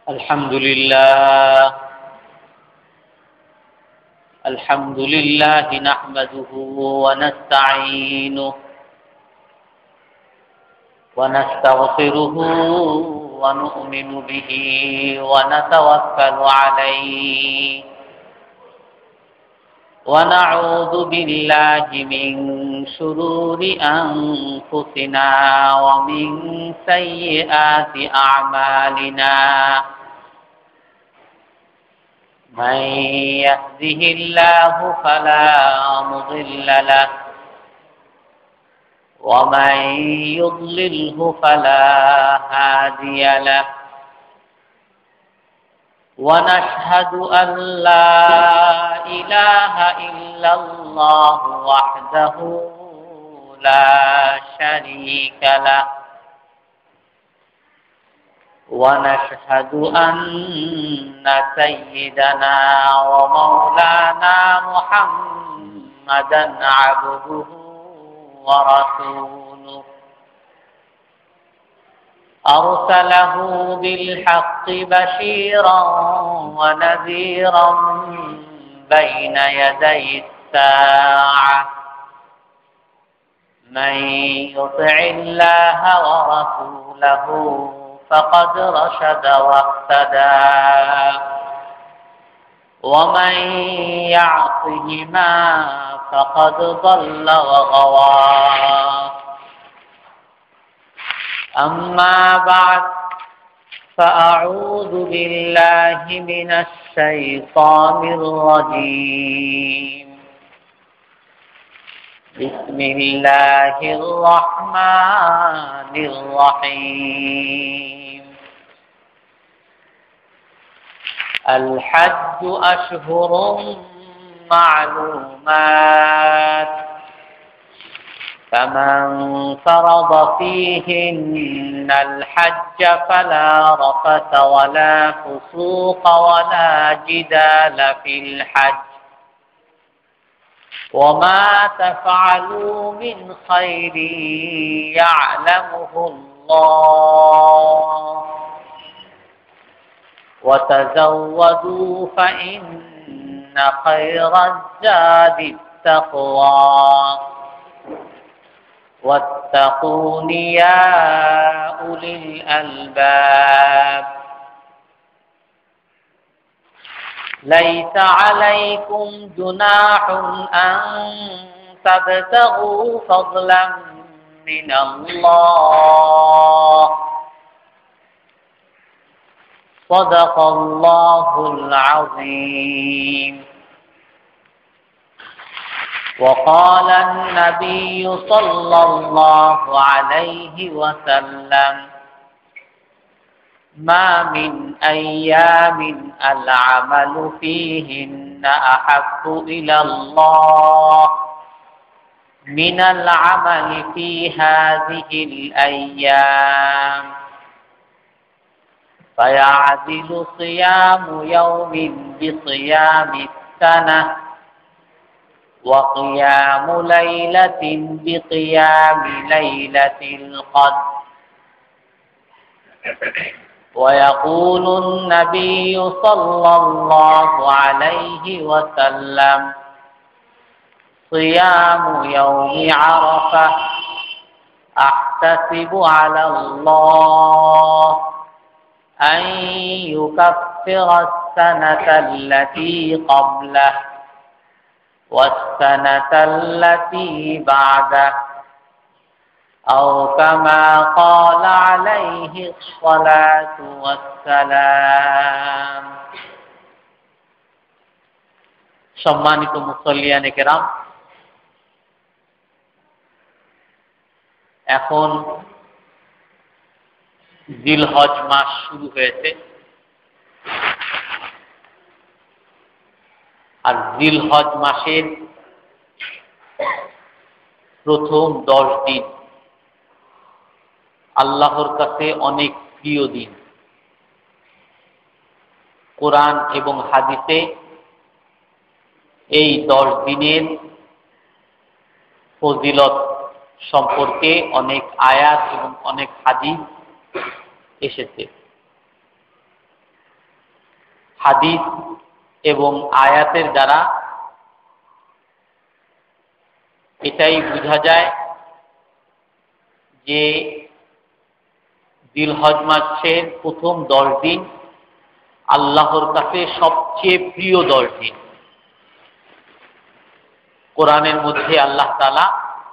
الحمد لله نحمده ونستعينه ونستغفره ونؤمن به ونتوكل عليه ونعوذ بالله من شرور أنفسنا ومن سيئات أعمالنا من يهده الله فلا مضل له ومن يضلله فلا هادي له ونشهد أن لا إله إلا الله وحده لا شريك له ونشهد أن سيدنا ومولانا محمدا عبده ورسوله أرسله بالحق بشيرا ونذيرا بين يدي الساعة من يطع الله ورسوله فقد رشد واهتدى ومن يعصهما فقد ضل وغوى أما بعد فأعوذ بالله من الشيطان الرجيم بسم الله الرحمن الرحيم الحج أشهر معلومات فمن فرض فيهن الحج فلا رفث ولا فسوق ولا جدال في الحج وما تفعلوا من خير يعلمه الله وتزودوا فإن خير الزاد التقوى واتقون يا أولي الألباب ليس عليكم جناح أن تبتغوا فضلا من الله صدق الله العظيم وقال النبي صلى الله عليه وسلم ما من أيام العمل فيهن أحب إلى الله من العمل في هذه الأيام فيعدل صيام يوم بصيام السنة وقيام ليلة بقيام ليلة القدر ويقول النبي صلى الله عليه وسلم صيام يوم عرفة أحتسب على الله أن يكفر السنة التي قبله والسنة التي بعده أو كما قال عليه الصلاة والسلام সম্মানিত মুসল্লিয়ানে কেরাম, এখন জিলহজ মাস শুরু হয়েছে। আর জিলহজ মাসের প্রথম 10 দিন আল্লাহর কাছে অনেক প্রিয় দিন। কোরআন এবং হাদিসে এই 10 দিনের ফজিলত সম্পর্কে অনেক আয়াত এবং অনেক হাদিস এসেছে। হাদিস এবং আয়াতের দ্বারা এটাই বোঝা যায় যে জিলহজ মাসের প্রথম 10 দিন আল্লাহর কাছে সবচেয়ে প্রিয় 10 দিন। কোরআনের মধ্যে আল্লাহ তাআলা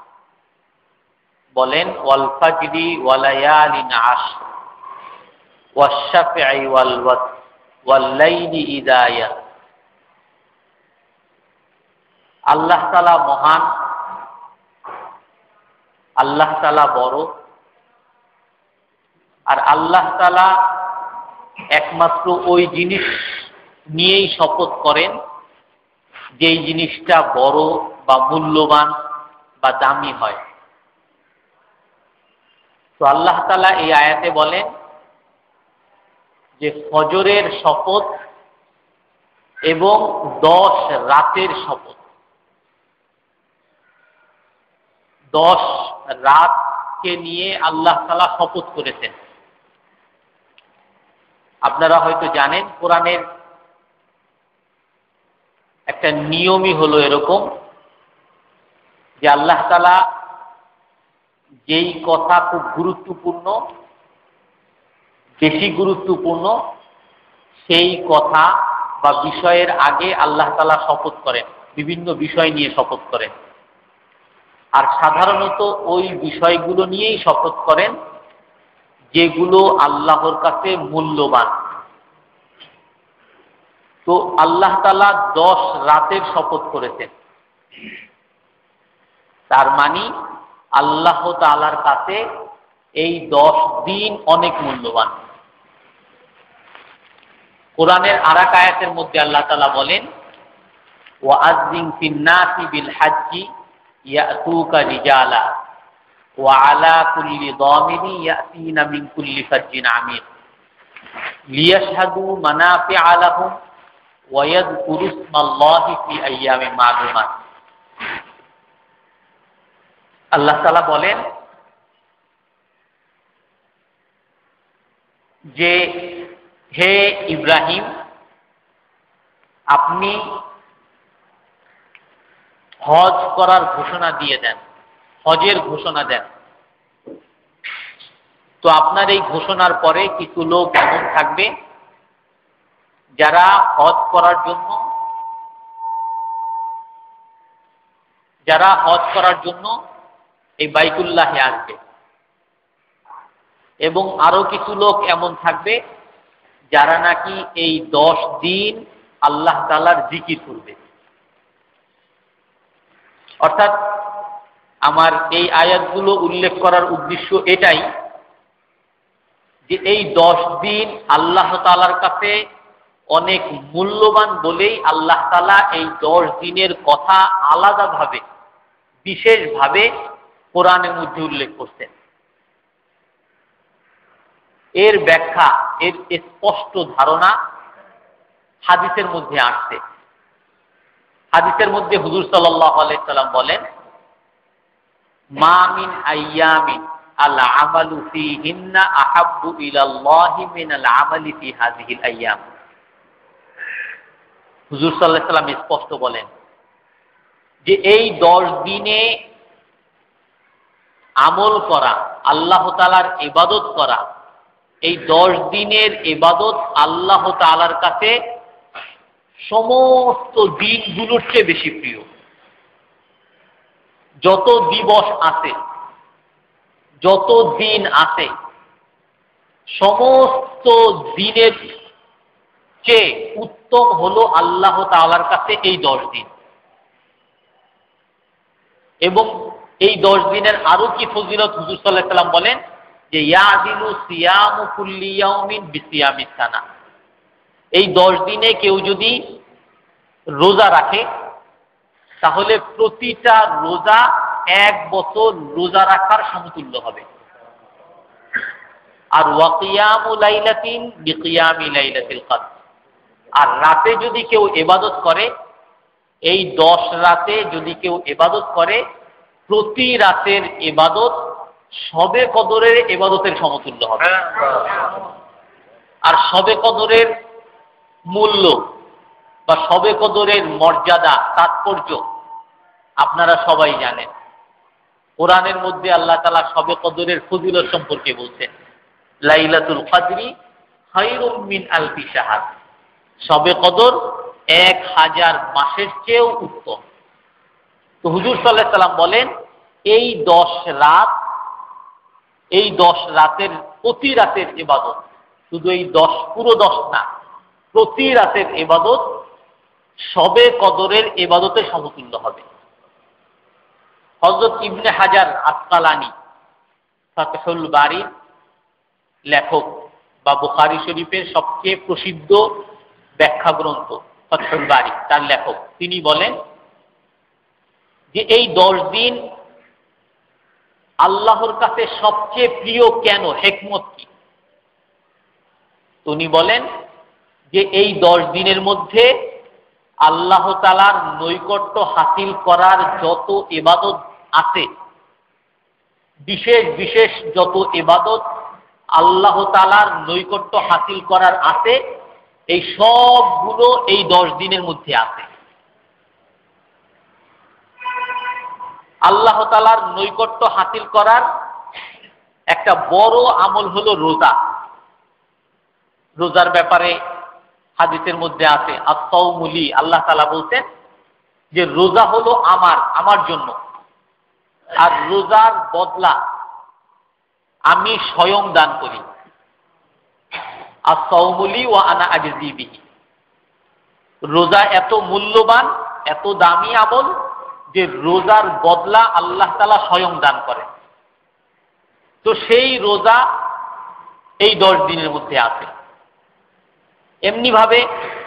বলেন ওয়াল ফাজরি ওয়া লায়ালিন আশর ওয়াশ শাফঈ ওয়াল ওয়াতর ওয়াল লাইলি ইযা ইয়াসর। আল্লাহ তাআলা মহান, আল্লাহ তাআলা বড়, আর আল্লাহ তাআলা একমাত্র ওই জিনিস নিয়েই শপথ করেন যেই জিনিসটা বড় বা মূল্যবান বা দামি হয়। তো আল্লাহ তাআলা এই আয়াতে বলেন যে ফজরের শপথ এবং 10 রাতের শপথ। 10 রাতকে নিয়ে আল্লাহ তাআলা শপথ করেছেন। আপনারা হয়তো জানেন কোরআনের একটা নিয়মই হলো এরকম যে আল্লাহ তাআলা যেই কথা খুব গুরুত্বপূর্ণ, বেশি গুরুত্বপূর্ণ, সেই কথা বা বিষয়ের আগে আল্লাহ তাআলা শপথ করেন, বিভিন্ন বিষয় নিয়ে শপথ করেন। আর সাধারণত ওই বিষয়গুলো নিয়েই শপথ করেন যেগুলো আল্লাহর কাছে মূল্যবান। তো আল্লাহ তাআলা 10 রাতের শপথ করেছেন, তার মানে আল্লাহ তাআলার কাছে এই 10 দিন অনেক মূল্যবান। কোরআনের আরেক আয়াতের মধ্যে আল্লাহ তাআলা বলেন ওয়াআযযিন ফিন-নাসি বিল-হাজ্জি ইয়াতুকা রিজালা ওয়া আলা কুল্লি দামিরি ইয়াতিনা মিন কুল্লি ফাজ্জিন আমিক লিয়াশহাদু মানাফিআ লাহুম ওয়া ইয়াযকুরু ইসমাল্লাহি ফি আইয়ামিন মা'লুমাত। আল্লাহ তাআলা বলেন যে হে ইব্রাহিম, আপনি হজ করার ঘোষণা দিয়ে দেন, হজের ঘোষণা দেন। তো আপনার এই ঘোষণার পরে কিছু লোক এমন থাকবে যারা হজ করার জন্য এই বাইতুল্লাহে আসবে, এবং আরো কিছু লোক এমন থাকবে যারা নাকি এই 10 দিন আল্লাহ তাআলার জিকির করবে। অর্থাৎ আমার এই আয়াতগুলো উল্লেখ করার উদ্দেশ্য এটাই যে এই 10 দিন আল্লাহ তাআলার কাছে অনেক মূল্যবান বলেই আল্লাহ তাআলা এই 10 দিনের কথা আলাদাভাবে, বিশেষভাবে কোরআনের মধ্যে উল্লেখ করছেন। এর ব্যাখ্যা, এর স্পষ্ট ধারণা হাদিসের মধ্যে আসছে। হাদিসের মধ্যে হুজুর সাল্লাল্লাহু আলাইহি সাল্লাম বলেন মা মিন আইয়ামিন আল আমালু ফীহিন্না আহাব্বু ইলাল্লাহি মিনাল আমালি ফী হাযিহিল আইয়াম। হুজুর সাল্লাল্লাহু আলাইহি সাল্লাম স্পষ্ট বলেন যে এই 10 দিনে আমল করা, আল্লাহ তাআলার ইবাদত করা, এই 10 দিনের ইবাদত আল্লাহ তাআলার কাছে সমস্ত দিনগুলোর চেয়ে বেশি প্রিয়। যত দিবস আছে, যত দিন আছে, সমস্ত দিনের চেয়ে উত্তম হলো আল্লাহ তাআলার কাছে এই 10 দিন। এবং এই 10 দিনের আরো কি ফজিলত হুজুর সাল্লাল্লাহু আলাইহি সাল্লাম বলেন যে ইয়াদিলু সিয়ামু কুল্লি ইয়াউমিন বিসিয়ামিস সানা। এই 10 দিনে কেউ যদি রোজা রাখে তাহলে প্রতিটা রোজা 1 বছর রোজা রাখার সমতুল্য হবে। আর ওয়াকিয়ামু লাইলাতিন বিকিয়ামি লাইলাতিল কদর, আর রাতে যদি কেউ ইবাদত করে, এই 10 রাতে যদি কেউ ইবাদত করে, প্রতি রাতের ইবাদত শবে কদরের ইবাদতের সমতুল্য হবে। আর শবে কদরের মূল্য বা শবে কদরের মর্যাদা তাৎপর্য আপনারা সবাই জানেন। কোরআনের মধ্যে আল্লাহ তাআলা শবে কদরের ফজিলত সম্পর্কে বলছেন, লাইলাতুল কদরি খায়রুম মিন আলফি শাহর, শবে কদর 1000 মাসের চেয়েও উত্তম। তো হুজুর সাল্লাল্লাহু আলাইহি সাল্লাম বলেন, এই 10 রাত, এই 10 রাতের প্রতি রাতের ইবাদত, শুধু এই 10 পুরো 10 না, প্রতি রাতের ইবাদত শবে কদরের ইবাদতের সমতুল্য হবে। হযরত ইবনে হাজার আসকালানী ফাতহুল বারী লেখক বা বুখারী শরীফের সবচেয়ে প্রসিদ্ধ ব্যাখ্যা গ্রন্থ ফাতহুল বারী, তার লেখক, তিনি বলেন যে এই 10 দিন আল্লাহর কাছে সবচেয়ে প্রিয় কেন, হিকমত কি? উনি বলেন যে এই 10 দিনের মধ্যে আল্লাহ তাআলার নৈকট্য হাসিল করার যত ইবাদত আছে, বিশেষ বিশেষ যত ইবাদত আল্লাহ তাআলার নৈকট্য হাসিল করার আছে, এই সবগুলো এই 10 দিনের মধ্যে আছে। আল্লাহ তাআলার নৈকট্য হাসিল করার একটা বড় আমল হলো রোজা। রোজার ব্যাপারে হাদিসের মধ্যে আছে, আস-সাওমু লি, আল্লাহ তাআলা বলতেন যে রোজা হলো আমার জন্য, আর রোজার বদলা আমি স্বয়ং দান করি। আস-সাওমু লি ওয়া আনা আজজি বিহি, রোজা এত মূল্যবান, এত দামি আমল যে রোজার বদলা আল্লাহ তাআলা স্বয়ং দান করেন। তো সেই রোজা এই 10 দিনের মধ্যে আছে। এমনি ভাবে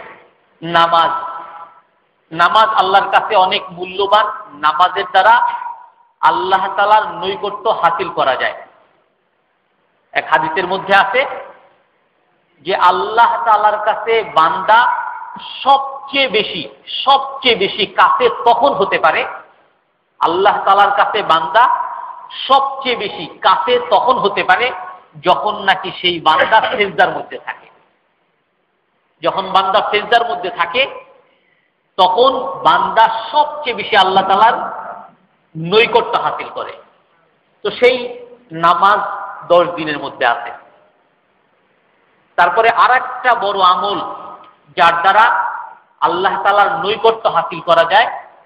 নামাজ আল্লাহর কাছে অনেক মূল্যবান। নামাজের দ্বারা আল্লাহ তাআলার নৈকট্য হাসিল করা যায়। এক হাদিসের মধ্যে আছে যে আল্লাহ তাআলার কাছে বান্দা সবচেয়ে বেশি কাছে তখন হতে পারে, আল্লাহ তাআলার কাছে বান্দা সবচেয়ে বেশি কাছে তখন হতে পারে যখন নাকি সেই বান্দা সিজদার মধ্যে থাকে। যখন বান্দা সিজদার মধ্যে থাকে তখন বান্দা সবচেয়ে বেশি আল্লাহ তাআলার নৈকট্য হাসিল করে। তো সেই নামাজ 10 দিনের মধ্যে আছে। তারপরে আরেকটা বড় আমল যার দ্বারা আল্লাহ তাআলার নৈকট্য হাসিল করা যায়,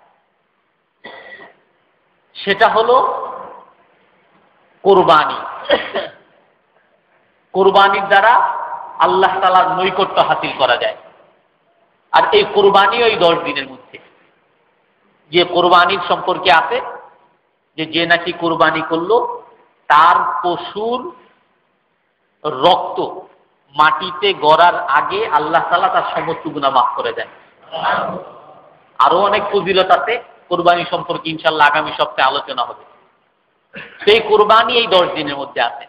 সেটা হলো কোরবানি। কোরবানির দ্বারা আল্লাহ তাআলার নৈকট্য হাসিল করা যায়। আর এই কোরবানি ওই 10 দিনের মধ্যে। যে কোরবানির সম্পর্কে আছে যে নাকি কোরবানি করলো তার পশুর রক্ত মাটিতে গড়ার আগে আল্লাহ তাআলা তার সমস্ত গুনাহ মাফ করে দেন। আরো অনেক ফজিলত আছে কোরবানি সম্পর্কে, ইনশাআল্লাহ আগামী সপ্তাহে আলোচনা হবে। সেই কোরবানি এই 10 দিনের মধ্যে আছে।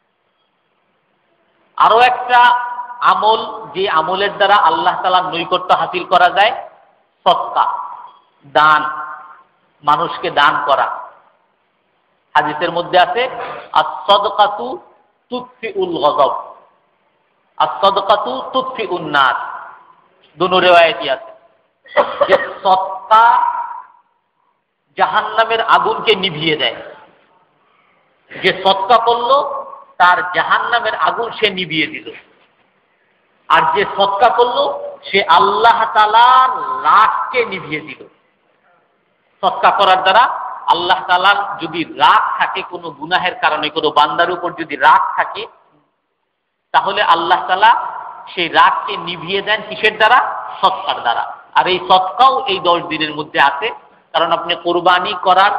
আরো একটা আমল, যে আমলের দ্বারা আল্লাহ তাআলার নৈকট্য হাসিল করা যায়, সদকা, দান, মানুষকে দান করা। হাদিসের মধ্যে আছে আস-সাদকাতু তুতফিউল গযব, আস-সাদকাতু তুতফিউন নার, দুটো riwayati আছে যে সদকা জাহান্নামের আগুনকে নিভিয়ে দেয়। যে সদকা করলো তার জাহান্নামের আগুন সে নিভিয়ে দিল। আর যে সদকা করলো সে আল্লাহ তাআলার রাগকে নিভিয়ে দিল। সদকা করার দ্বারা আল্লাহ তাআলার যদি রাগ থাকে, কোনো গুনাহের কারণে কোনো বান্দার উপর যদি রাগ থাকে, তাহলে আল্লাহ তাআলা সেই রাগকে নিভিয়ে দেন কিসের দ্বারা? সদকার দ্বারা। আর এই সদকাও এই 10 দিনের মধ্যে আছে। কারণ আপনি কোরবানি করার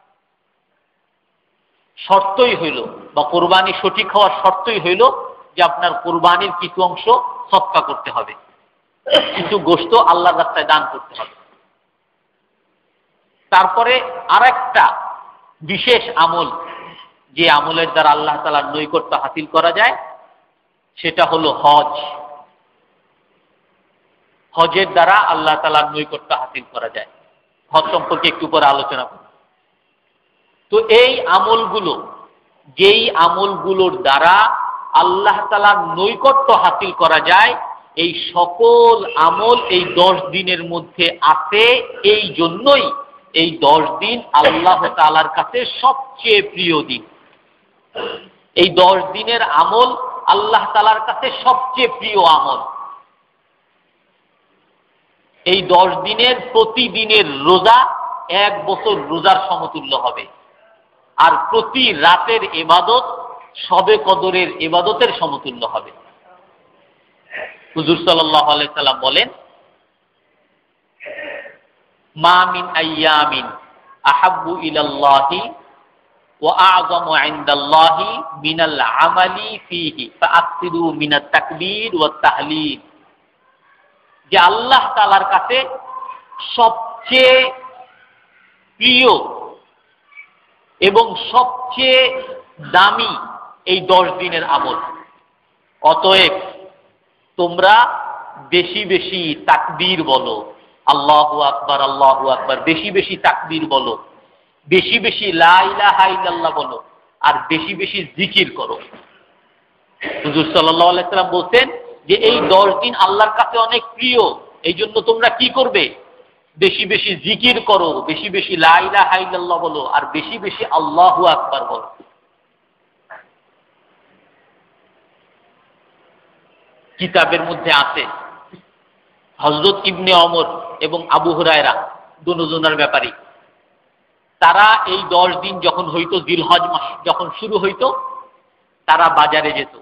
শর্তই হইল, বা কোরবানি সঠিক হওয়ার শর্তই হইল যে আপনার কোরবানির কিছু অংশ সদকা করতে হবে, কিছু গোশত আল্লাহর রাস্তায় দান করতে হবে। তারপরে আরেকটা বিশেষ আমল, যে আমলের দ্বারা আল্লাহ তাআলার নৈকট্য হাসিল করা যায়, সেটা হলো হজ। হজের দ্বারা আল্লাহ তাআলার নৈকট্য হাসিল করা যায়। হজ সম্পর্কে একটু পরে আলোচনা করব। তো এই আমলগুলো, যেই আমলগুলোর দ্বারা আল্লাহ তাআলার নৈকট্য হাসিল করা যায়, এই সকল আমল এই 10 দিনের মধ্যে আছে। এই জন্যই এই 10 দিন আল্লাহ তাআলার কাছে সবচেয়ে প্রিয় দিন। এই 10 দিনের আমল আল্লাহ তাআলার কাছে সবচেয়ে প্রিয় আমল। এই 10 দিনের প্রতিদিনের রোজা 1 বছর রোজার সমতুল্য হবে, আর প্রতি রাতের ইবাদত শবে কদরের ইবাদতের সমতুল্য হবে। হুজুর সাল্লাল্লাহু আলাইহি সাল্লাম বলেন, মা মিন আইয়ামিন আহাব্বু ইলাল্লাহি ওয়া আ'যামু ইনদাল্লাহি মিনাল আমালি ফীহি ফাআকসিরু মিনাত তাকবীর ওয়াত তাহলিল। যে আল্লাহ তাআলার কাছে সবচেয়ে প্রিয় এবং সবচেয়ে দামি এই 10 দিনের আমল। অতএব তোমরা বেশি বেশি তাকবীর বলো, আল্লাহু আকবার আল্লাহু আকবার, বেশি বেশি তাকবীর বলো, বেশি বেশি লা ইলাহা ইল্লাল্লাহ বলো, আর বেশি বেশি জিকির করো। হুজুর সাল্লাল্লাহু আলাইহি সাল্লাম বলতেন যে এই 10 দিন আল্লাহর কাছে অনেক প্রিয়, এই জন্য তোমরা কি করবে? বেশি বেশি জিকির করো, বেশি বেশি লা ইলাহা ইল্লাল্লাহ বলো, আর বেশি বেশি আল্লাহু আকবার বলো। কিতাবের মধ্যে আছে হযরত ইবনে ওমর এবং আবু হুরায়রা দুজনের ব্যাপারে, তারা এই 10 দিন যখন হইতো, জিলহজ মাস যখন শুরু হইতো, তারা বাজারে যেত,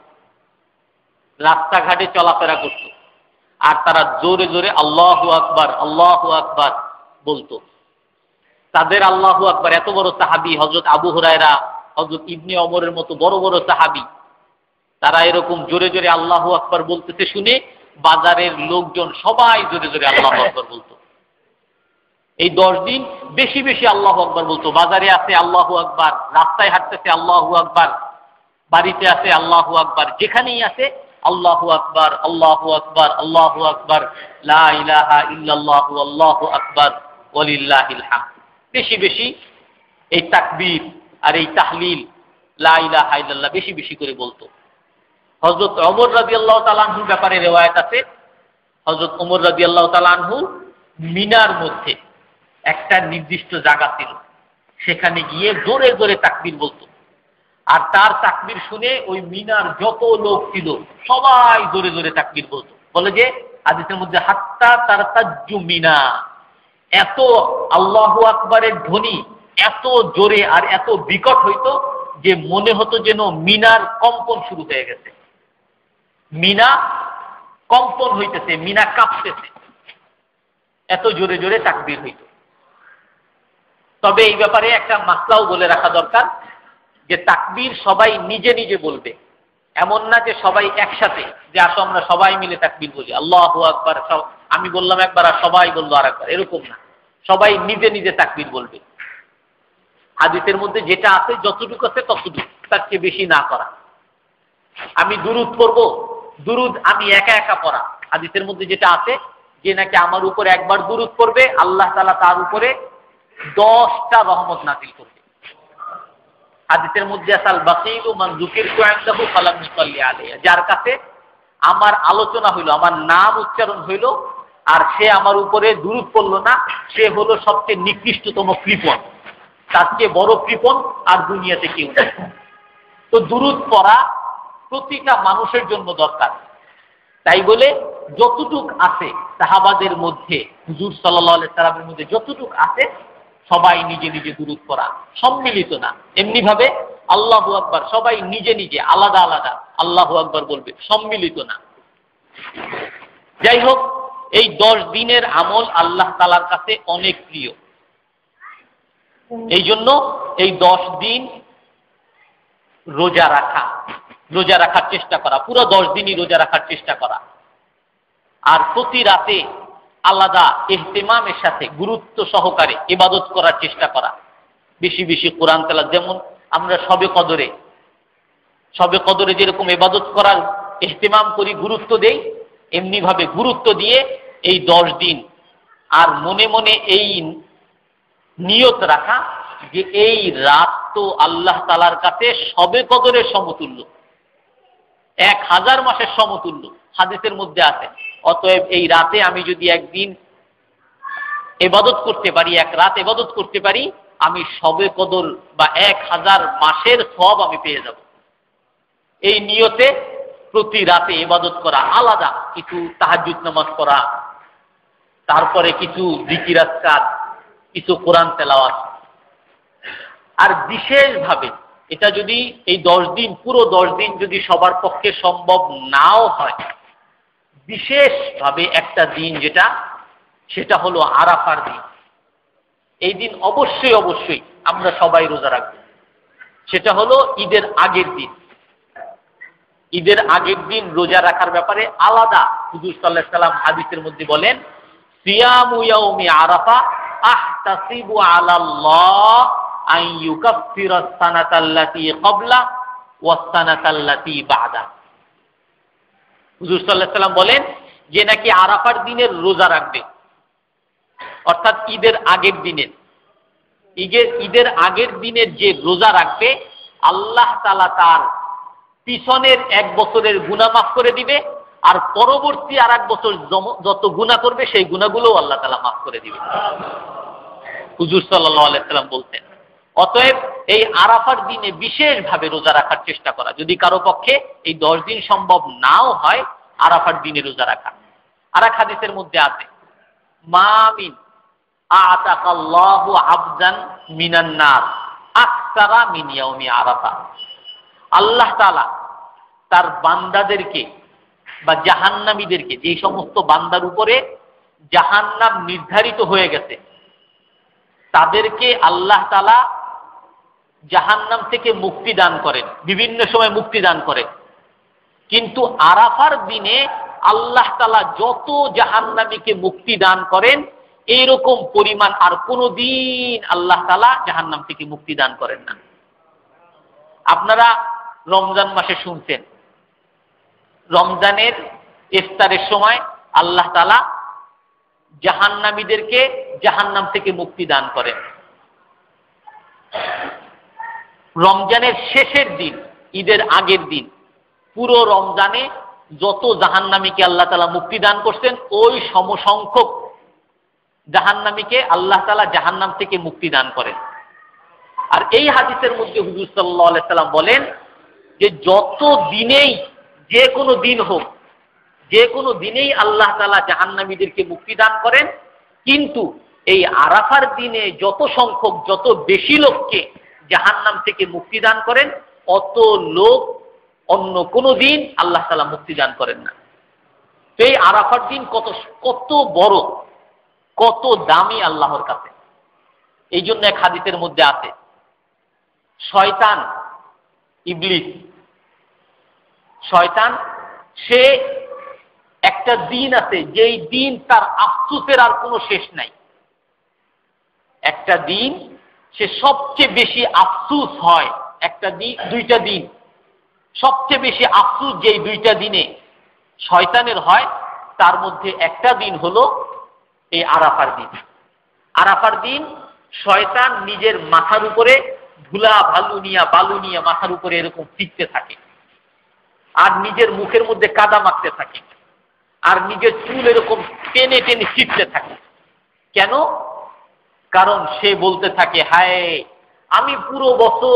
রাস্তাঘাটে চলাফেরা করত, আর তারা জোরে জোরে আল্লাহু আকবার বলতো। তাদের আল্লাহু আকবার, এত বড় সাহাবী হযরত আবু হুরায়রা, হযরত ইবনে ওমরের মতো বড় বড় সাহাবী, তারা এরকম জোরে জোরে আল্লাহু আকবার বলতেছে শুনে বাজারের লোকজন সবাই জোরে জোরে আল্লাহু আকবার বলতো। এই 10 দিন বেশি বেশি আল্লাহু আকবার বলতো। বাজারে আছে আল্লাহু আকবার, রাস্তায় হাঁটতেছে আল্লাহু আকবার, বাড়িতে আছে আল্লাহু আকবার, যেখানেই আছে আল্লাহু আকবার আল্লাহু আকবার আল্লাহু আকবার, লা ইলাহা ইল্লাল্লাহু আল্লাহু আকবার ওয়ালিল্লাহিল হামদ। বেশি বেশি এই তাকবীর আর এই তাহলিল লা ইলাহা ইল্লাল্লাহ বেশি বেশি করে বলতো। হযরত ওমর রাদিয়াল্লাহু তাআলা আনহুর ব্যাপারে রিওয়ায়াত আছে, হযরত ওমর রাদিয়াল্লাহু তাআলা আনহু মিনার মধ্যে একটা নির্দিষ্ট জায়গা ছিল, সেখানে গিয়ে জোরে জোরে তাকবীর বলতো, আর তার তাকবীর শুনে ওই মিনার যত লোক ছিল সবাই জোরে জোরে তাকবীর বলতো। বলে যে হাদিসের মধ্যে হাত্তা তারতাজ্জু মিনা, এত আল্লাহু আকবারের ধ্বনি এত জোরে আর এত বিকট হইতো যে মনে হতো যেন মিনার কম্পন শুরু হয়ে গেছে, মিনা কম্পন হইতেছে, মিনা কাঁপতেছে, এত জোরে জোরে তাকবীর হইত। তবে এই ব্যাপারে একটা মাসলাও বলে রাখা দরকার, যে তাকবীর সবাই নিজে নিজে বলবে, এমন না যে সবাই একসাথে, যে আসো আমরা সবাই মিলে তাকবীর বলি আল্লাহু আকবার, আমি বললাম একবার আর সবাই বললো আর একবার, এরকম না। সবাই নিজে নিজে তাকবীর বলবে। হাদিসের মধ্যে যেটা আছে যতটুকু আছে ততটুকু, তার চেয়ে বেশি না করা। আমি দুরুদ পড়বো, দুরুদ আমি একা একা পড়া। হাদিসের মধ্যে যেটা আছে যে নাকি আমার উপরে একবার দুরুদ পড়বে, আল্লাহ তাআলা তার উপরে 10টা রহমত নাযিল করবে। হাদিসের মধ্যে আছে আল বাকিলু মান যুকিরতু ইনদাহু ফালাম ইউসাল্লি আলাইহি, যার কাছে আমার আলোচনা হইল, আমার নাম উচ্চারণ হইল, আর সে আমার উপরে দুরুদ পড়লো না, সে হলো সবচেয়ে নিকৃষ্টতম কৃপণ। তার চেয়ে বড় কৃপণ আর দুনিয়াতে কেউ নেই। তো দুরুদ পড়া প্রতিটা মানুষের জন্য দরকার। তাই বলে যতটুক আছে সাহাবাদের মধ্যে, হুজুর সাল্লাল্লাহু আলাইহি সাল্লামের মধ্যে যতটুক আছে, সবাই নিজে নিজে দুরুদ পড়া, সম্মিলিত না। এমনি ভাবে আল্লাহু আকবার সবাই নিজে নিজে আলাদা আলাদা আল্লাহু আকবার বলবে, সম্মিলিত না। যাই হোক, এই 10 দিনের আমল আল্লাহ তাআলার কাছে অনেক প্রিয়। এই জন্য এই 10 দিন রোজা রাখার চেষ্টা করা, পুরো 10 দিনই রোজা রাখার চেষ্টা করা, আর প্রতি রাতে আলাদা ইহতিমামের সাথে গুরুত্ব সহকারে ইবাদত করার চেষ্টা করা, বেশি বেশি কোরআন তেলাওয়াত। যেমন আমরা সবে কদরে যেরকম ইবাদত করার ইহতিমাম করি, গুরুত্ব দেই, এমনি ভাবে গুরুত্ব দিয়ে এই 10 দিন আর মনে মনে এই নিয়ত রাখা যে এই রাত তো আল্লাহ তাআলার কাছে সবে কদরের সমতুল্য, 1000 মাসের সমতুল্য। হাদিসের মধ্যে আছে অতএব এই রাতে আমি যদি একদিন ইবাদত করতে পারি, এক রাত ইবাদত করতে পারি, আমি শবে কদর বা 1000 মাসের সওয়াব আমি পেয়ে যাব। এই নিয়তে প্রতি রাতে ইবাদত করা, আলাদা কিছু তাহাজ্জুদ নামাজ পড়া, তারপরে কিছু জিকির আজকার, কিছু কোরআন তেলাওয়াত। আর বিশেষভাবে এটা যদি এই 10 দিন, পুরো 10 দিন যদি সবার পক্ষে সম্ভব নাও হয়, বিশেষভাবে একটা দিন যেটা, সেটা হলো আরাফার দিন। এই দিন অবশ্যই অবশ্যই আমরা সবাই রোজা রাখব। সেটা হলো ঈদের আগের দিন। ঈদের আগের দিন রোজা রাখার ব্যাপারে আলাদা হুজুর সাল্লাল্লাহু আলাইহি সাল্লাম হাদিসের মধ্যে বলেন, সিয়ামু ইয়াউমি আরাফা আহতাসিবু আলাল্লাহ আন ইউকাফফিরা সানাতাল্লাতী ক্বাবলা ওয়াস সানাতাল্লাতী বা'দা। হুজুর সাল্লাল্লাহু আলাইহি সাল্লাম বলেন যে নাকি আরাফার দিনের রোজা রাখবে, অর্থাৎ ঈদের আগের দিনের, ঈদের আগের দিনের যে রোজা রাখবে, আল্লাহ তাআলা তার পিছনের 1 বছরের গুনাহ মাফ করে দিবে, আর পরবর্তী আর 1 বছর যত গুনাহ করবে সেই গুনাহগুলোও আল্লাহ তাআলা মাফ করে দিবে। হুজুর সাল্লাল্লাহু আলাইহি সাল্লাম বলতেন। অতএব এই আরাফার দিনে বিশেষভাবে রোজা রাখার চেষ্টা করা, যদি কারো পক্ষে এই 10 দিন সম্ভব নাও হয়, আরাফার দিনে রোজা রাখা। আর এক হাদিসের মধ্যে আছে, মামিন আতাকাল্লাহু আবদান মিনান নার আকসারা মিন ইয়াউমি আরাফা। আল্লাহ তাআলা তার বান্দাদেরকে বা জাহান্নামীদেরকে, যে সমস্ত বান্দার উপরে জাহান্নাম নির্ধারিত হয়ে গেছে, তাদেরকে আল্লাহ তাআলা জাহান্নাম থেকে মুক্তি দান করেন, বিভিন্ন সময় মুক্তি দান করেন। কিন্তু আরাফার দিনে আল্লাহ তাআলা যত জাহান্নামীকে মুক্তি দান করেন, এইরকম পরিমাণ আর কোনদিন আল্লাহ তাআলা জাহান্নাম থেকে মুক্তি দান করেন না। আপনারা রমজান মাসে শুনছেন, রমজানের ইফতারের সময় আল্লাহ তাআলা জাহান্নামীদেরকে জাহান্নাম থেকে মুক্তি দান করেন। রমজানের শেষের দিন, ঈদের আগের দিন, পুরো রমজানে যত জাহান্নামীকে আল্লাহ তাআলা মুক্তি দান করছেন, ওই সমসংখ্যক জাহান্নামীকে আল্লাহ তাআলা জাহান্নাম থেকে মুক্তি দান করেন। আর এই হাদিসের মধ্যে হুজুর সাল্লাল্লাহু আলাইহি সাল্লাম বলেন যে যত দিনেই, যে কোনো দিন হোক, যে কোনো দিনেই আল্লাহ তাআলা জাহান্নামীদেরকে মুক্তি দান করেন, কিন্তু এই আরাফার দিনে যত সংখ্যক, যত বেশি লোককে জাহান্নাম থেকে মুক্তি দান করেন, অত লোক অন্য কোনো দিন আল্লাহ তাআলা মুক্তি দান করেন না। তো এই আরাফার দিন কত বড়, কত দামি আল্লাহর কাছে। এই জন্য এক হাদিসের মধ্যে আছে, শয়তান, ইবলিস, শয়তান, সে একটা দিন আছে যেই দিন তার আফসোসের আর কোনো শেষ নাই। একটা দিন সে সবচেয়ে বেশি আফসোস হয়, একটা দিন, 2টা দিন সবচেয়ে বেশি আফসোস যেই 2টা দিনে শয়তানের হয়, তার মধ্যে একটা দিন হলো এই আরাফার দিন। আরাফার দিন শয়তান নিজের মাথার উপরে ধুলা বালু নিয়ে মাথার উপরে এরকম ফিরতে থাকে, আর নিজের মুখের মধ্যে কাদা মাখতে থাকে, আর নিজের চুল এরকম টেনে টেনে ছিটতে থাকে। কেন? কারণ সে বলতে থাকে, হায় আমি পুরো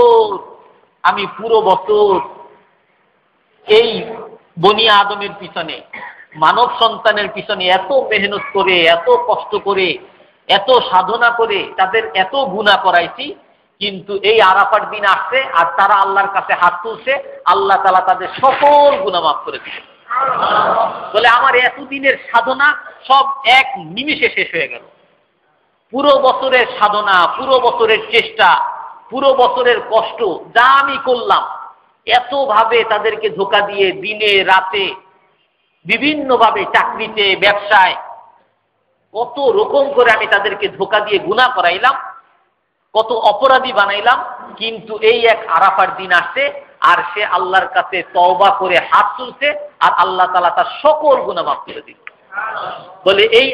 বছর এই বনি আদমের পিছনে, মানব সন্তানের পিছনে এত মেহনত করে, এত কষ্ট করে, এত সাধনা করে তাদের এত গুনাহ করাইছি, কিন্তু এই আরাফার দিন আসছে আর তারা আল্লাহর কাছে হাত তুলছে, আল্লাহ তাআলা তাদের সকল গুনাহ মাফ করে দিয়েছে। বলে আমার এতদিনের সাধনা সব এক নিমিষে শেষ হয়ে গেল। পুরো বছরের সাধনা, পুরো বছরের চেষ্টা, পুরো বছরের কষ্ট যা আমি করলাম, এতভাবে তাদেরকে ধোঁকা দিয়ে দিনে রাতে বিভিন্নভাবে চাকরিতে, ব্যবসায়, কত রকম করে আমি তাদেরকে ধোঁকা দিয়ে গুনাহ করাইলাম, কত অপরাধী বানাইলাম, কিন্তু এই এক আরাফার দিন আসছে আর সে আল্লাহর কাছে তওবা করে হাত তুলছে, আর আল্লাহ তাআলা তার সকল গুনাহ মাফ করে দিল। বলে এই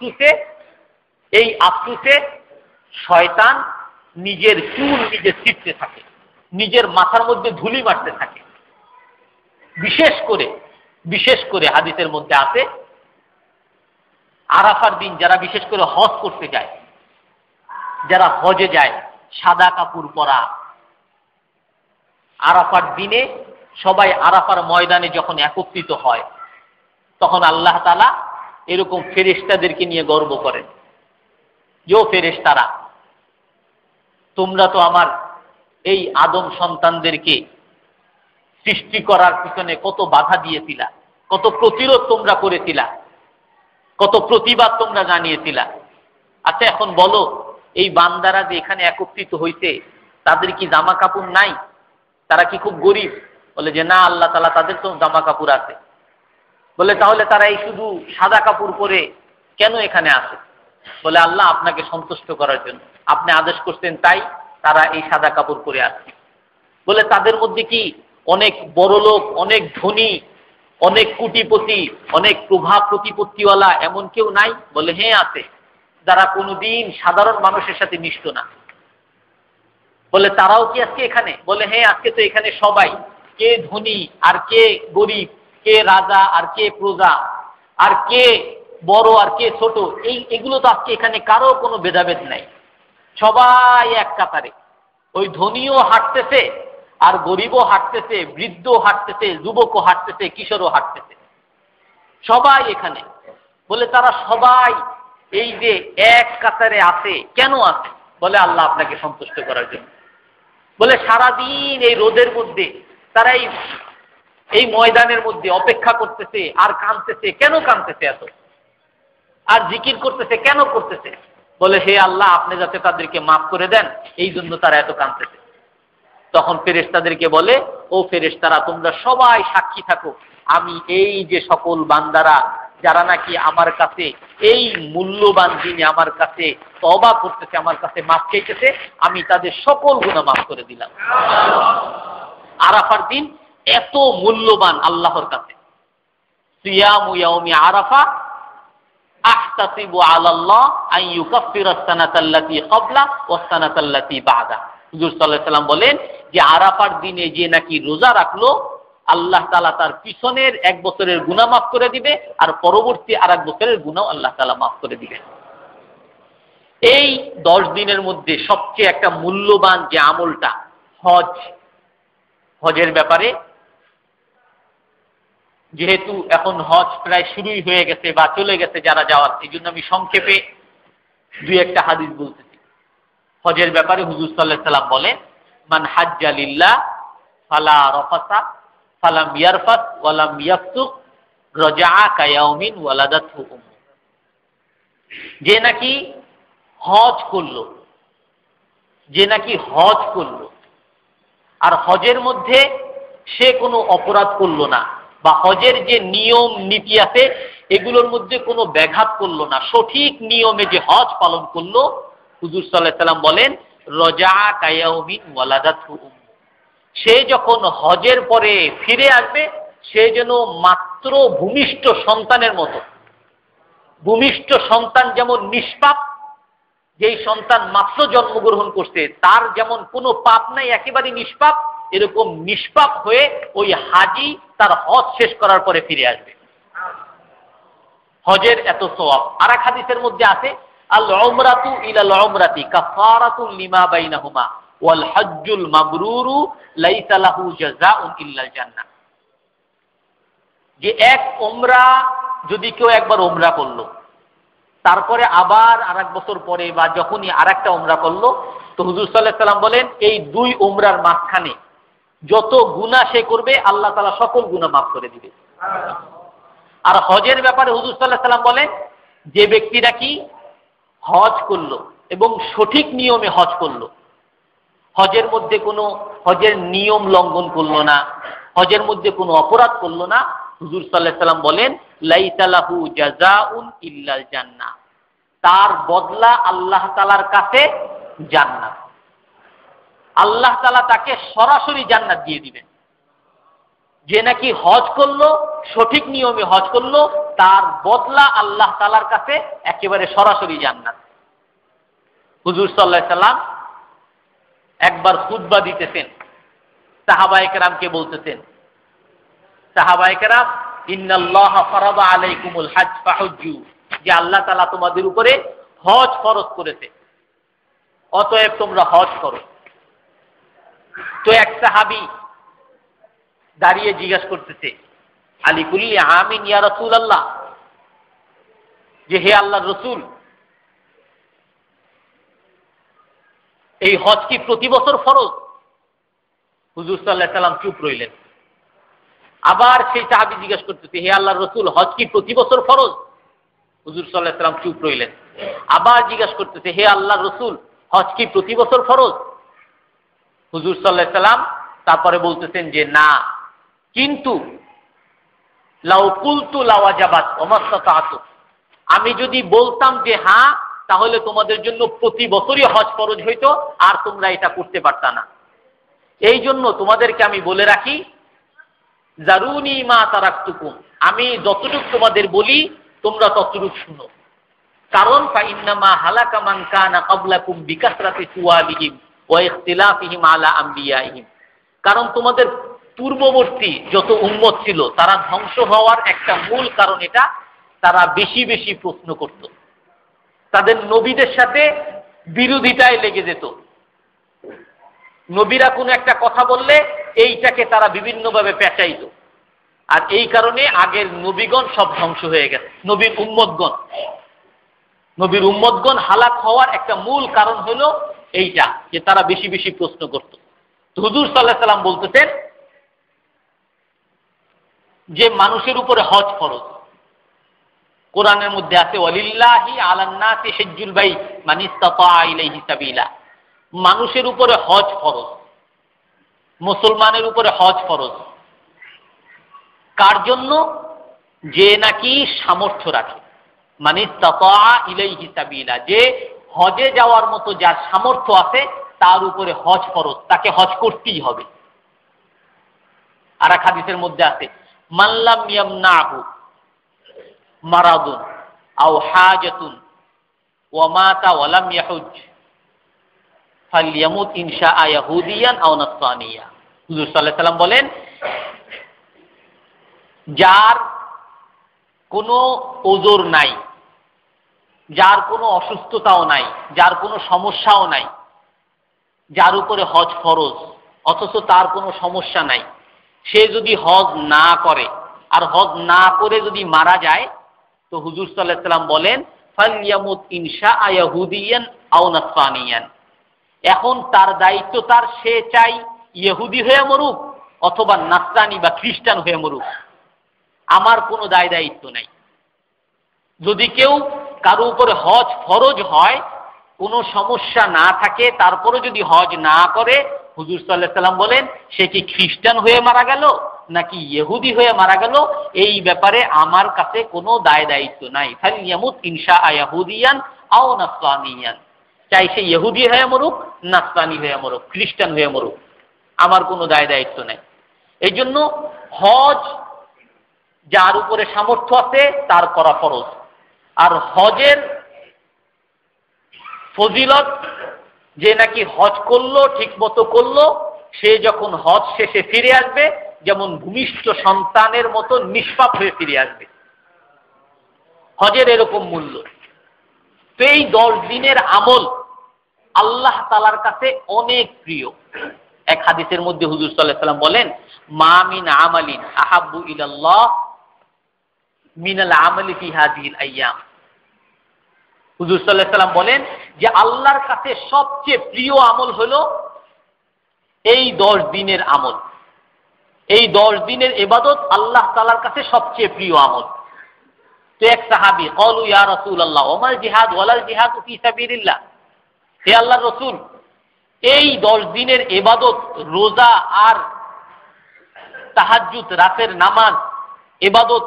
আফসোসে শয়তান নিজের চুল নিজে ছিটতে থাকে, নিজের মাথার মধ্যে ধুলি মারতে থাকে। বিশেষ করে হাদিসের মধ্যে আছে আরাফার দিন যারা বিশেষ করে হজ করতে যায়, যারা হজে যায়, সাদা কাপড় পরা, আরাফার দিনে সবাই আরাফার ময়দানে যখন একত্রিত হয়, তখন আল্লাহ তাআলা এরকম ফেরেশতাদেরকে নিয়ে গর্ব করেন যে, ও ফেরেশতারা, তোমরা তো আমার এই আদম সন্তানদেরকে সৃষ্টি করার পিছনে কত বাধা দিয়েছিলা, কত প্রতিরোধ তোমরা করেছিলা, কত প্রতিবাদ তোমরা জানিয়েছিলা। আচ্ছা এখন বলো, এই বান্দারা যে এখানে একত্রিত হইছে, তাদের কি জামা কাপড় নাই? তারা কি খুব গরিব? বলে যে না আল্লাহ তাআলা, তাদের তো জামা কাপড় আছে। বলে তাহলে তারা এই শুধু সাদা কাপড় পরে কেন এখানে আসে? বলে আল্লাহ আপনাকে সন্তুষ্ট করার জন্য, আপনি আদেশ করছেন তাই তারা এই সাদা কাপড় পরে আসে। বলে তাদের মধ্যে কি অনেক বড় লোক, অনেক ধনী, অনেক কোটিপতি, অনেক প্রভাব প্রতিপত্তিওয়ালা এমন কেউ নাই? বলে হ্যাঁ আছে, যারা কোনোদিন সাধারণ মানুষের সাথে মিশত না। বলে তারাও কি আজকে এখানে? বলে হ্যাঁ আজকে তো এখানে সবাই, কে ধনী আর কে গরিব, কে রাজা আর কে প্রজা, আর কে বড় আর কে ছোট, এগুলো তো আজকে এখানে কারো কোনো ভেদাভেদ নাই, সবাই এক কাতারে। ওই ধনীও হাঁটতেছে আর গরিবও হাঁটতেছে, বৃদ্ধ হাঁটতেছে, যুবকও হাঁটতেছে, কিশোরও হাঁটতেছে, সবাই এখানে। বলে তারা সবাই এই যে এক কাতারে আছে, কেন আছে? বলে আল্লাহ আপনাকে সন্তুষ্ট করার জন্য। বলে সারাদিন এই রোদের মধ্যে তারা এই ময়দানের মধ্যে অপেক্ষা করতেছে আর কাঁদতেছে, কেন কাঁদতেছে এত? আর জিকির করতেছে, কেন করতেছে? বলে হে আল্লাহ, আপনি যাতে তাদেরকে মাফ করে দেন, এই জন্য তারা এত কাঁদতেছে। তখন ফেরেশতাদেরকে বলে, ও ফেরেশতারা, তোমরা সবাই সাক্ষী থাকো, আমি এই যে সকল বান্দারা যারা নাকি আমার কাছে এই মূল্যবান দিনে আমার কাছে তওবা করতেছে, আমার কাছে মাফ চাইতেছে, আমি তাদের সকল গুনাহ মাফ করে দিলাম। আরাফার দিন এত মূল্যবান আল্লাহর কাছে। সিয়ামু ইয়াউমি আরাফা আহতাসিবু আলাল্লাহ আন ইউকাফফিরা আস-সানাতাল্লাতী ক্বাবলা ওয়াস-সানাতাল্লাতী বা'দা। হুজুর সাল্লাল্লাহু আলাইহি ওয়াসাল্লাম বলেন যে আরাফার দিনে যে নাকি রোজা রাখলো, আল্লাহ তাআলা তার পিছনের 1 বছরের গুনাহ মাফ করে দিবে, আর পরবর্তী আরেক বছরের গুনাহ আল্লাহ তাআলা মাফ করে দিবে। এই 10 দিনের মধ্যে সবচেয়ে একটা মূল্যবান যে আমলটা হজ, হজের ব্যাপারে যেহেতু এখন হজ প্রায় শুরুই হয়ে গেছে বা চলে গেছে যারা যাওয়ার, এই জন্য আমি সংক্ষেপে 2-1টা হাদিস বলতেছি। হজের ব্যাপারে হুজুর সাল্লাল্লাহু আলাইহি ওয়াসাল্লাম বলেন, মান হাজ্জা লিল্লাহ ফালা রাফাসা ফালাম ইয়ারফাস ওয়ালাম ইয়াফসুক রাজাআ কায়াউমিন ওয়ালাদাতহু উম্মু। যে নাকি হজ করলো, যে নাকি হজ করলো আর হজের মধ্যে সে কোনো অপরাধ করলো না, বা হজের যে নিয়ম নীতি আছে এগুলোর মধ্যে কোনো ব্যাঘাত করলো না, সঠিক নিয়মে যে হজ পালন করলো, হুজুর সাল্লাল্লাহু আলাইহি ওয়াসাল্লাম বলেন রাজাআ কায়াউমিন ওয়ালাদাতহু উম্মু। সে যখন হজের পরে ফিরে আসবে, সে যেন মাত্র ভূমিষ্ঠ সন্তানের মতো। ভূমিষ্ঠ সন্তান যেমন নিষ্পাপ, যেই সন্তান মাত্র জন্মগ্রহণ করছে তার যেমন কোনো পাপ নাই, একেবারে নিষ্পাপ, এরকম নিষ্পাপ হয়ে ওই হাজি তার হজ শেষ করার পরে ফিরে আসবে। হজের এত সওয়াব। আর এক হাদিসের মধ্যে আছে, আল উমরাতু ইলাল উমরাতি কাফারাতুন লিমা বাইনাহুমা ওয়াল হজ্জুল মাবরুরু লাইসা লাহু জাযাউন ইল্লাল জান্নাহ। যে এক উমরা যদি কেউ একবার উমরা করলো, তারপরে আবার আরেক বছর পরে বা যখনই আরেকটা উমরা করলো, তো হুজুর সাল্লাল্লাহু আলাইহি ওয়াসাল্লাম বলেন এই 2 উমরার মাঝখানে যত গুনাহ সে করবে আল্লাহ তাআলা সকল গুনাহ মাফ করে দিবে। আর হজের ব্যাপারে হুজুর সাল্লাল্লাহু আলাইহি ওয়াসাল্লাম বলেন, যে ব্যক্তিরা কি হজ করলো এবং সঠিক নিয়মে হজ করলো, হজের মধ্যে কোনো হজের নিয়ম লঙ্ঘন করলো না, হজের মধ্যে কোনো অপরাধ করলো না, হুজুর সাল্লাল্লাহু আলাইহি ওয়াসাল্লাম বলেন লাইসা লাহু জাযাউন ইল্লাল জান্নাহ, তার বদলা আল্লাহ তাআলার কাছে জান্নাত। আল্লাহ তাআলা তাকে সরাসরি জান্নাত দিয়ে দিবেন। যে নাকি হজ করলো, সঠিক নিয়মে হজ করলো, তার বদলা আল্লাহ তাআলার কাছে একেবারে সরাসরি জান্নাত। হুজুর সাল্লাল্লাহু আলাইহি ওয়াসাল্লাম একবার খুতবা দিতেছেন, সাহাবায়ে কেরামকে বলতেছেন, সাহাবায়ে কেরাম ইন্নাল্লাহা ফারাদা আলাইকুমুল হজ্জ ফাহুজ্জু যে আল্লাহ তাআলা তোমাদের উপরে হজ ফরজ করেছে, অতএব তোমরা হজ করো। তো এক সাহাবী দাঁড়িয়ে জিজ্ঞাসা করতেছে, আলী কুল্লি আমিন ইয়া রাসূলুল্লাহ, যে হে আল্লাহর রাসূল, এই হজ কি প্রতি বছর ফরজ? হুজুর সাল্লাল্লাহু আলাইহি সাল্লাম চুপ রইলেন। আবার সেই সাহাবী জিজ্ঞাসা করতেছে, হে আল্লাহর রাসূল, হজ কি প্রতি বছর ফরজ? হুজুর সাল্লাল্লাহু আলাইহি সাল্লাম চুপ রইলেন। আবার জিজ্ঞাসা করতেছে, হে আল্লাহর রাসূল, হজ কি প্রতি বছর ফরজ? হুজুর সাল্লাল্লাহু আলাইহি সাল্লাম তারপরে বলতেছেন যে না, কিন্তু লাউ কুলতু লাওয়াজাবাত ওমাসতাতু, আমি যদি বলতাম যে হ্যাঁ, তাহলে তোমাদের জন্য প্রতি বছরই হজ ফরজ হইতো, আর তোমরা এটা করতে পারতা না। এই জন্য তোমাদেরকে আমি বলে রাখি, জারুনি মা তারাকতুকুম, আমি যতটুকু তোমাদের বলি তোমরা ততটুকু শুনো। কারণ ফাইন্নামা হালাকা মান কানা ক্বাবলাকুম বিকাসরাতি সুয়ালিহিম ওয়া ইখতিলাফিহিম আলা আম্বিয়াইহিম, কারণ তোমাদের পূর্ববর্তী যত উম্মত ছিল তারা ধ্বংস হওয়ার একটা মূল কারণ এটা, তারা বেশি বেশি প্রশ্ন করত, তাদের নবীদের সাথে বিরোধিতায় লেগে যেত। নবীরা কোনো একটা কথা বললে এইটাকে তারা বিভিন্নভাবে পেঁচাইত, আর এই কারণে আগের নবীগণ সব ধ্বংস হয়ে গেছে। নবীর উম্মতগণ হালাক হওয়ার একটা মূল কারণ হলো এইটা, যে তারা বেশি বেশি প্রশ্ন করত। হুজুর সাল্লাল্লাহু আলাইহি সাল্লাম বলতেছেন যে মানুষের উপরে হজ ফরজ। কোরআনের মধ্যে আছে, ওয়ালিল্লাহি আলান নাসি হিজ্জুল বাইত মান ইসতাতা ইলাইহি সাবিলা, মানুষের উপরে হজ ফরজ, মুসলমানের উপরে হজ ফরজ। কার জন্য? যে নাকি সামর্থ্য রাখে। মান ইসতাতা ইলাইহি সাবিলা, যে হজে যাওয়ার মতো যার সামর্থ্য আছে তার উপরে হজ ফরজ, তাকে হজ করতেই হবে। আর এক হাদিসের মধ্যে আছে, মান লাম ইয়ামনাহু মারাদুন আও হাজাতুন ওয়া মাতা ওয়া লাম ইয়াহুজ ফালইয়ামুত ইনশাআ ইয়াহুদিয়ান আও নাসরানিয়া। হুজুর সাল্লাল্লাহু আলাইহি সাল্লাম বলেন, যার কোনো ওজর নাই, যার কোনো অসুস্থতাও নাই, যার কোনো সমস্যাও নাই, যার উপরে হজ ফরজ অথচ তার কোনো সমস্যা নাই, সে যদি হজ না করে আর হজ না করে যদি মারা যায়, তো হুজুর সাল্লাল্লাহু আলাইহি সাল্লাম বলেন, ফালইয়ামুত ইনশাআ ইয়াহুদিয়ান আও নাসরানিয়ান। এখন তার দায়িত্ব তার, সে চাই ইহুদি হয়ে মরুক অথবা নাসরানি বা খ্রিস্টান হয়ে মরুক, আমার কোনো দায়িত্ব নাই। যদি কেউ কারো উপরে হজ ফরজ হয়, কোনো সমস্যা না থাকে, তারপরে যদি হজ না করে, হুজুর সাল্লাল্লাহু আলাইহি সাল্লাম বলেন, সে কি খ্রিস্টান হয়ে মারা গেল নাকি ইহুদি হয়ে মারা গেল, এই ব্যাপারে আমার কাছে কোনো দায়িত্ব নাই। ফালইয়ামুত ইনশাআ ইয়াহুদিয়ান আও নাসরানিয়ান, চাই সে ইহুদি হয়ে মরুক, নাসরানি হয়ে মরুক, খ্রিস্টান হয়ে মরুক, আমার কোনো দায়িত্ব নাই। এই জন্য হজ যার উপরে সামর্থ্য আছে তার করা ফরজ। আর হজের ফজিলত, যে নাকি হজ করলো, ঠিক মতো করলো, সে যখন হজ শেষে ফিরে আসবে যেমন ভূমিষ্ঠ সন্তানের মতো নিষ্পাপ হয়ে ফিরে আসবে। হজের এরকম মূল্য। তো এই 10 দিনের আমল আল্লাহ তাআলার কাছে অনেক প্রিয়। এক হাদিসের মধ্যে হুজুর সাল্লাল্লাহু আলাইহি সাল্লাম বলেন, মা মিন আমালিন আহাব্বু ইলাল্লাহ মিনাল আমালি ফি হাযিহিল আইয়াম। হুজুর সাল্লাল্লাহু আলাইহি সাল্লাম বলেন যে আল্লাহর কাছে সবচেয়ে প্রিয় আমল হলো এই 10 দিনের আমল। এই 10 দিনের ইবাদত আল্লাহ তাআলার কাছে সবচেয়ে প্রিয় আমল। তো এক সাহাবী, ক্বালু ইয়া রাসূলুল্লাহ ওয়ামাল জিহাদ ওয়ালাল জিহাদু ফি সাবিলিল্লাহ, হে আল্লাহর রাসূল, এই 10 দিনের ইবাদত, রোজা আর তাহাজ্জুদ, রাতের নামাজ, ইবাদত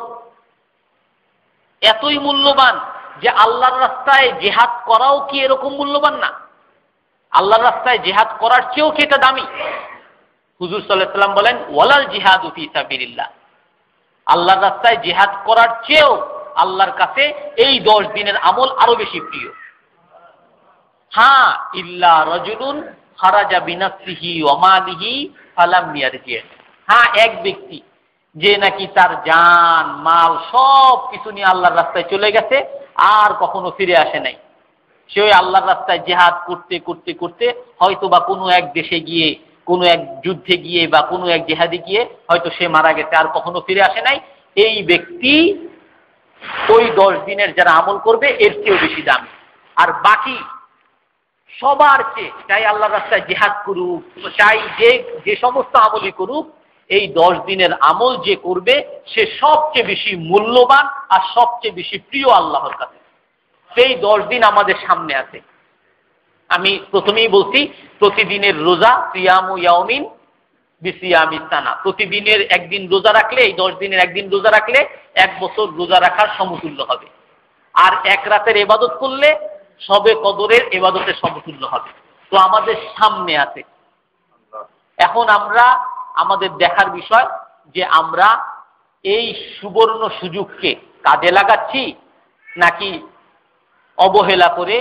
এতই মূল্যবান যে আল্লাহর রাস্তায় জিহাদ করাও কি এরকম মূল্যবান না? আল্লাহর রাস্তায় জিহাদ করার চেয়েও কি এটা দামি? হুজুর সাল্লাল্লাহু আলাইহি সাল্লাম বলেন, ওয়ালাল জিহাদু ফি সাবিলিল্লাহ, আল্লাহর রাস্তায় জিহাদ করার চেয়েও আল্লাহর কাছে এই 10 দিনের আমল আরো বেশি প্রিয়। হ্যাঁ, ইল্লা রাজুলুন খারাজা বিনাফসিহি ওয়া মালিহি ফালাম ইয়ারজি, হ্যাঁ, এক ব্যক্তি যে নাকি তার জান মাল সব কিছু নিয়ে আল্লাহর রাস্তায় চলে গেছে আর কখনো ফিরে আসে নাই। সে ওই আল্লাহর রাস্তায় জিহাদ করতে করতে করতে হয়তো বা কোনো এক দেশে গিয়ে, কোনো এক যুদ্ধে গিয়ে বা কোনো এক জিহাদে গিয়ে হয়তো সে মারা গেছে, আর কখনো ফিরে আসে নাই। এই ব্যক্তি ওই 10 দিনের যারা আমল করবে এর চেয়েও বেশি দামি। আর বাকি সবার চেয়ে, চাই আল্লাহর রাস্তায় জিহাদ করুক, চাই যে সমস্ত আমলই করুক, এই 10 দিনের আমল যে করবে সে সবচেয়ে বেশি মূল্যবান আর সবচেয়ে বেশি প্রিয় আল্লাহর কাছে। সেই 10 দিন আমাদের সামনে আছে। আমি প্রথমেই বলছি, প্রতিদিনের রোজা সিয়ামু ইয়াউমিন বিসিয়ামিস সানা, প্রতিদিনের একদিন রোজা রাখলে, এই 10 দিনের একদিন রোজা রাখলে 1 বছর রোজা রাখার সমতুল্য হবে। আর এক রাতের ইবাদত করলে সবে কদরের ইবাদতের সমতুল্য হবে। তো আমাদের সামনে আছে। এখন আমাদের দেখার বিষয় যে আমরা এই সুবর্ণ সুযোগকে কাজে লাগাচ্ছি নাকি অবহেলা করে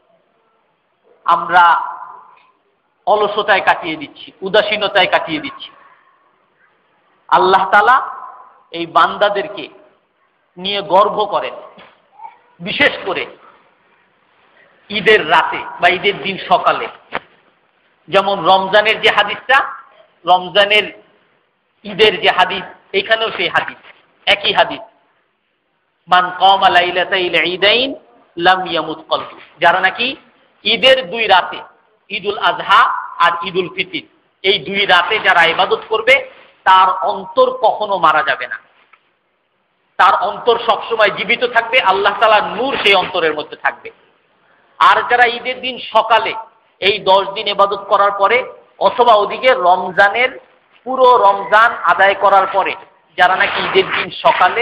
আমরা অলসতায় কাটিয়ে দিচ্ছি, উদাসীনতায় কাটিয়ে দিচ্ছি। আল্লাহ তাআলা এই বান্দাদেরকে নিয়ে গর্ব করেন, বিশেষ করে ঈদের রাতে বা ঈদের দিন সকালে। যেমন রমজানের যে হাদিসটা, রমজানের ঈদের যে হাদিস, এইখানেও সেই হাদিস, একই হাদিস, মান কামা লাইলাতাইল ঈদাইন লাম ইয়ামুত কলবু, যারা নাকি ঈদের 2 রাতে, ঈদুল আজহা আর ঈদুল ফিতর, এই 2 রাতে যারা ইবাদত করবে তার অন্তর কখনো মারা যাবে না, তার অন্তর সবসময় জীবিত থাকবে, আল্লাহ তাআলার নূর সেই অন্তরের মধ্যে থাকবে। আর যারা ঈদের দিন সকালে এই 10 দিন ইবাদত করার পরে অথবা ওদিকে রমজানের পুরো রমজান আদায় করার পরে যারা নাকি ঈদের দিন সকালে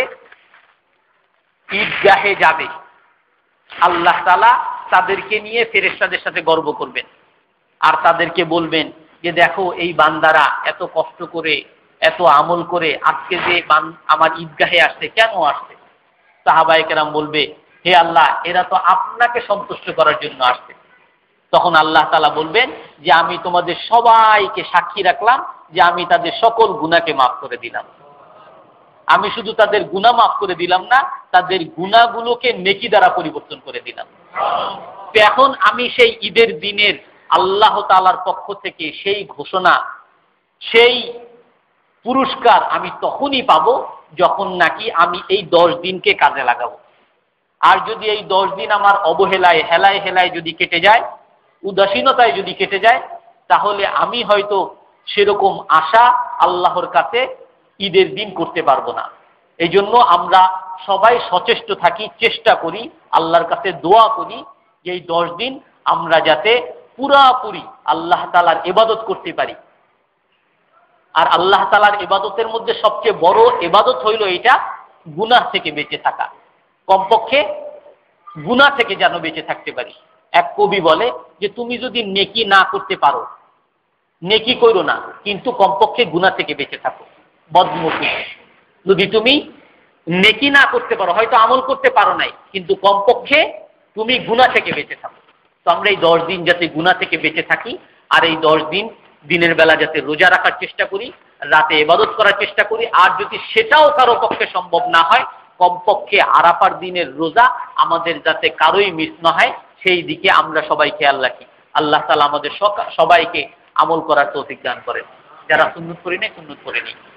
ঈদগাহে যাবে, আল্লাহ তাআলা তাদেরকে নিয়ে ফেরেশতাদের সাথে গর্ব করবেন আর তাদেরকে বলবেন যে দেখো এই বান্দারা এত কষ্ট করে, এত আমল করে আজকে যে আমার ঈদগাহে আসছে, কেন আসছে? সাহাবায়ে কেরাম বলবে, হে আল্লাহ, এরা তো আপনাকে সন্তুষ্ট করার জন্য আসছে। তখন আল্লাহ তাআলা বলবেন যে আমি তোমাদের সবাইকে সাক্ষী রাখলাম যে আমি তাদের সকল গুনাহকে মাফ করে দিলাম। আমি শুধু তাদের গুনাহ মাফ করে দিলাম না, তাদের গুনাহগুলোকে নেকি দ্বারা পরিবর্তন করে দিলাম। তো এখন আমি সেই ঈদের দিনের আল্লাহ তাআলার পক্ষ থেকে সেই ঘোষণা, সেই পুরস্কার আমি তখনই পাবো যখন নাকি আমি এই 10 দিনকে কাজে লাগাবো। আর যদি এই 10 দিন আমার অবহেলায়, হেলায় হেলায় যদি কেটে যায়, উদাসীনতায় যদি কেটে যায়, তাহলে আমি হয়তো সেরকম আশা আল্লাহর কাছে ঈদের দিন করতে পারবো না। এই জন্য আমরা সবাই সচেষ্ট থাকি, চেষ্টা করি, আল্লাহর কাছে দোয়া করি যে এই 10 দিন আমরা যাতে পুরাপুরি আল্লাহ তাআলার ইবাদত করতে পারি। আর আল্লাহ তাআলার ইবাদতের মধ্যে সবচেয়ে বড় ইবাদত হইল এটা, গুনাহ থেকে বেঁচে থাকা। কমপক্ষে গুনাহ থেকে যেন বেঁচে থাকতে পারি। এক কবি বলে যে তুমি যদি নেকি না করতে পারো, নেকি করো না, কিন্তু কমপক্ষে গুনাহ থেকে বেঁচে থাকো। বদমুখী, যদি তুমি নেকি না করতে পারো, হয়তো আমল করতে পারো নাই, কিন্তু কমপক্ষে তুমি গুনাহ থেকে বেঁচে থাকো। তো আমরা এই 10 দিন যাতে গুনাহ থেকে বেঁচে থাকি, আর এই 10 দিন দিনের বেলা যাতে রোজা রাখার চেষ্টা করি, রাতে ইবাদত করার চেষ্টা করি, আর যদি সেটাও কারো পক্ষে সম্ভব না হয়, কমপক্ষে আরাফার দিনের রোজা আমাদের যাতে কারোই মিস না হয়, সেই দিকে আমরা সবাই খেয়াল রাখি। আল্লাহ তাআলা আমাদের সবাইকে আমল করার তৌফিক দান করেন। যারা সুন্নত করি নাই, সুন্নত করে নিই।